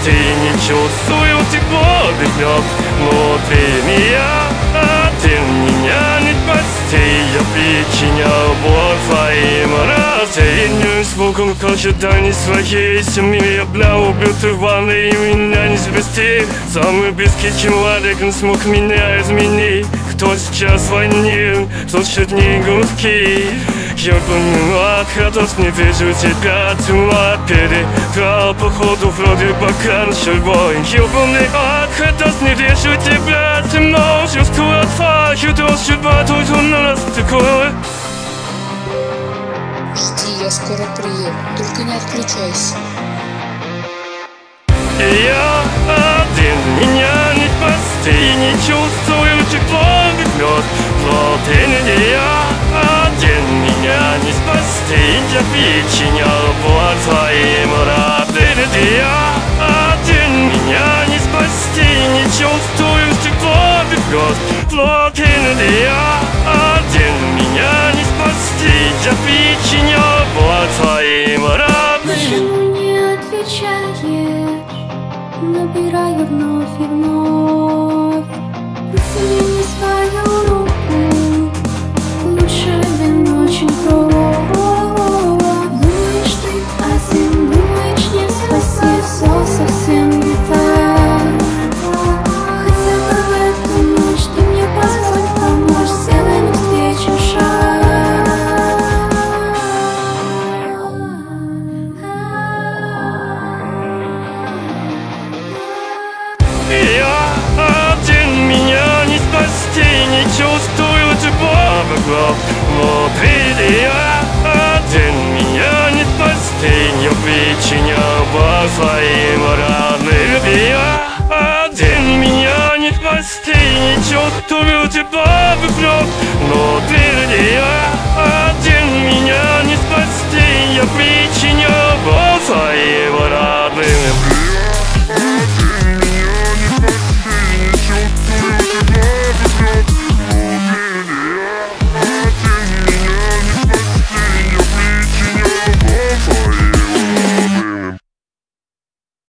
спасти. Не чувствую тепло вверх внутри меня. Один меня не спасти. Я причинял боль своим рождением. Звуком ожиданий своей семьи. Я бля убитый в ванной, и меня не спасти. Самый близкий человек, он смог меня изменить. Кто сейчас в войне, слушает не гудки. Я поняла, радость, не вижу тебя, тьма переиграл, походу вроде пока начал бой. Я поняла, радость, не вижу тебя, темно, чувствую отвал, хитро судьба, тут у нас такое. Жди, я скоро приеду, только не отключайся. Я один, меня не спасти. Не чувствую тепло вверх внутри. Я один, меня не спасти. Я причинял боль своим родным. Я один, меня не спасти. Не чувствую тепло вверх внутри. Я один, меня не спасти. Я причинял боль своим родным. Почему не отвечаешь? Набираю вновь и вновь. Протяни мне свою руку. Лучше вино, чем кровь. Думаешь, ты один, думаешь, не спасти. Все совсем не так. Хотя бы в эту ночь ты мне позволь помочь. Сделай навстречу шаг. Я один, меня не спасти. Не чувствую тепло вокруг внутри. Я один, меня не спасти. Я причинял боль своим родным. Я один, меня не спасти. Не чувствую тепло вокруг внутри. Я один.